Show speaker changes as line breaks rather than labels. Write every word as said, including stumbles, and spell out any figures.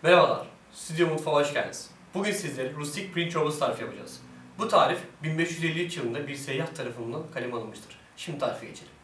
Merhabalar, Stüdyo Mutfağa hoş geldiniz. Bugün sizlere rustik pirinç çorbası tarifi yapacağız. Bu tarif bin beş yüz elli üç yılında bir seyyah tarafından kaleme alınmıştır. Şimdi tarife geçelim.